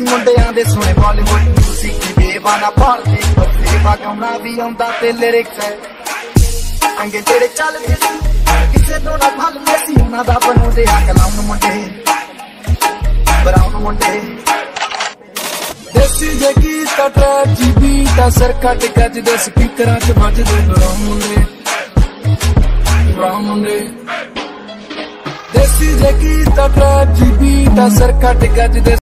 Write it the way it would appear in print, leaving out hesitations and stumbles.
ਅਸੀਂ ਮੁੰਡਿਆਂ ਦੇ ਸੁਣੇ ਬਾਲੀਵੁੱਡ ਮਿਊਜ਼ਿਕ ਦੀ ਬੇਵਾਨਾ ਭਾਲਦੇ ਬੇਵਾ ਗਾਉਣਾ ਵੀ ਆਉਂਦਾ ਤੇ ਲਿਰਿਕਸ ਹੈ ਅੰਗੇ ਜਿਹੜੇ ਚੱਲਦੇ ਸੀ ਕਿਸੇ ਤੋਂ ਨਾ ਭੱਲਦੇ ਸੀ ਉਹਨਾਂ ਦਾ ਬਣਾਉਂਦੇ ਆ ਕਲਾਮ ਮੁੰਡੇ ਬਰਾਉਨ ਮੁੰਡੇ ਦੇਸੀ ਜੇ ਗੀਤ ਟਰੈਕ ਜੀ ਬੀਟ ਅਸਰ ਕੱਟ ਗੱਜਦੇ ਸਪੀਕਰਾਂ 'ਚ ਵੱਜਦੇ ਬਰਾਉਨ ਮੁੰਡੇ ਦੇਸੀ ਜੇ ਗੀਤ ਟਰੈਕ ਜੀ ਬੀਟ ਅਸਰ ਕੱਟ ਗੱਜਦੇ